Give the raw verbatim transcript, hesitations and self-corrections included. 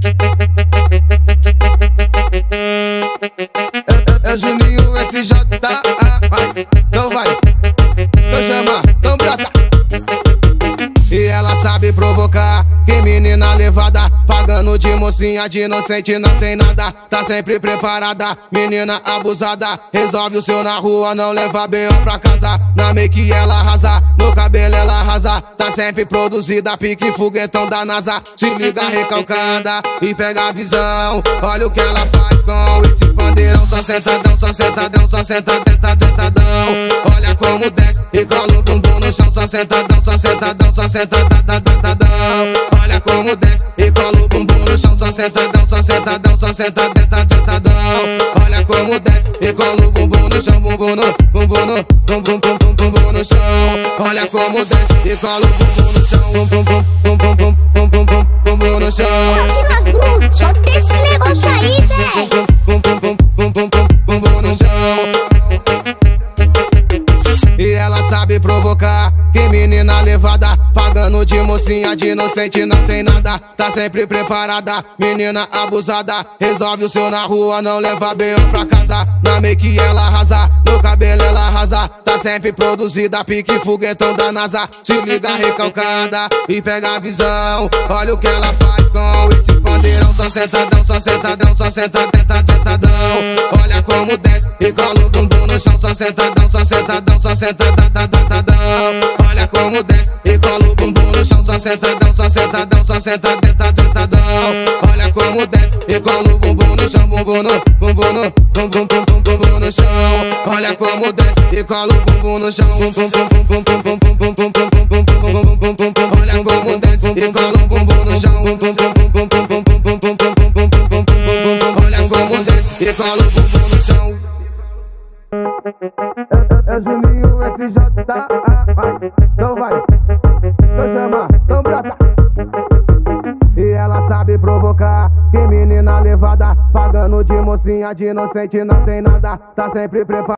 É, é Juninho S J, vai, então vai, então chama, então brota. E ela sabe provocar, que menina levada, pagando de mocinha, de inocente não tem nada. Tá sempre preparada, menina abusada, resolve o seu na rua, não leva B O pra casa. Na make ela arrasa, no cabelo ela arrasa, tá sempre produzida, pique foguetão da NASA. Se liga recalcada e pega a visão, olha o que ela faz com esse pandeirão. Só sentadão, só sentadão, só sentadão, sentadão. Olha como desce e cola o bumbum no chão. Só sentadão, só sentadão, só sentadão, sentadão. Olha como desce e cola o bumbum no chão. Só sentadão, só sentadão, só sentadão, sentadão. Olha como desce e cola o bumbum no chão. Bumbum no, bumbum no, bumbum, bumbum, bumbum no chão. Olha como desce e cola o bumbum no chão. Bumbum, bumbum, bumbum, bumbum, bumbum, bumbum no chão. Ô Silas Bruno, solta esse negócio aí, véi. Bum, bum, bum, bum, bum, bum, bum, bum no chão. E ela sabe provocar, que menina levada, pagando de mocinha, de inocente não tem nada. Tá sempre preparada, menina abusada, resolve o seu na rua, não leva B O pra casa. Na make ela arrasa, no cabelo ela arrasa, tá sempre produzida, pique foguetão da NASA. Se liga recalcada e pega a visão, olha o que ela faz com esse pandeirão. Só sentadão, só sentadão, só sentadão, sentadão. Olha como desce e cola o bumbum no chão. Só sentadão, só sentadão, só sentadão, sentadão. Olha como desce e cola o bumbum no chão. Só sentadão, só sentadão, só sentadão, sentadão. Olha como desce e cola o bumbum no chão. Bumbum no, bumbum no, bumbum, bumbum, bumbum no chão. Olha como desce e cola o bumbum no chão. Bumbum, bumbum, bumbum, bumbum, bumbum, bumbum, bumbum, bumbum, bumbum, bumbum. Olha como desce e cola o bumbum no chão. Bumbum, bumbum, bumbum, bumbum, bumbum, bumbum, bumbum, bumbum, bumbum. Olha como desce e cola o bumbum no chão. É, é Juninho S J, vai, então vai, então chama, então brota. E ela sabe provocar, que menina levada, pagando de mocinha, de inocente não tem nada. Tá sempre preparada.